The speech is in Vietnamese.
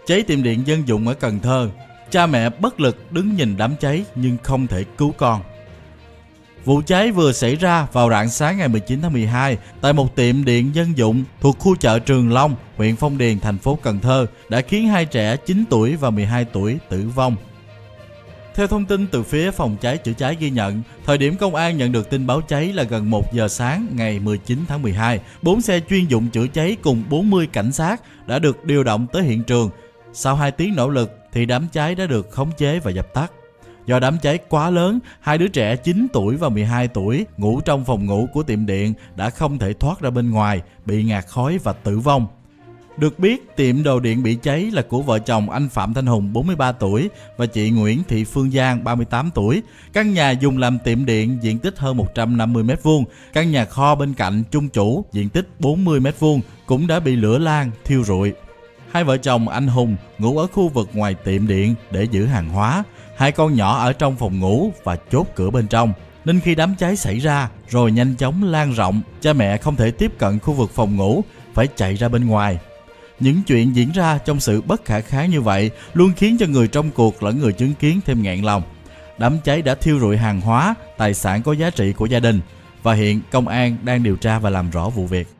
Cháy tiệm điện dân dụng ở Cần Thơ, cha mẹ bất lực đứng nhìn đám cháy nhưng không thể cứu con. Vụ cháy vừa xảy ra vào rạng sáng ngày 19 tháng 12 tại một tiệm điện dân dụng thuộc khu chợ Trường Long, huyện Phong Điền, thành phố Cần Thơ đã khiến 2 trẻ 9 tuổi và 12 tuổi tử vong. Theo thông tin từ phía phòng cháy chữa cháy ghi nhận, thời điểm công an nhận được tin báo cháy là gần 1 giờ sáng ngày 19 tháng 12. 4 xe chuyên dụng chữa cháy cùng 40 cảnh sát đã được điều động tới hiện trường. Sau 2 tiếng nỗ lực thì đám cháy đã được khống chế và dập tắt. Do đám cháy quá lớn, 2 đứa trẻ 9 tuổi và 12 tuổi ngủ trong phòng ngủ của tiệm điện đã không thể thoát ra bên ngoài, bị ngạt khói và tử vong. Được biết, tiệm đồ điện bị cháy là của vợ chồng anh Phạm Thanh Hùng 43 tuổi và chị Nguyễn Thị Phương Giang 38 tuổi. Căn nhà dùng làm tiệm điện diện tích hơn 150 m², căn nhà kho bên cạnh chung chủ diện tích 40 m² cũng đã bị lửa lan thiêu rụi. Hai vợ chồng anh Hùng ngủ ở khu vực ngoài tiệm điện để giữ hàng hóa, 2 con nhỏ ở trong phòng ngủ và chốt cửa bên trong. Nên khi đám cháy xảy ra rồi nhanh chóng lan rộng, cha mẹ không thể tiếp cận khu vực phòng ngủ, phải chạy ra bên ngoài. Những chuyện diễn ra trong sự bất khả kháng như vậy luôn khiến cho người trong cuộc lẫn người chứng kiến thêm nghẹn lòng. Đám cháy đã thiêu rụi hàng hóa, tài sản có giá trị của gia đình và hiện công an đang điều tra và làm rõ vụ việc.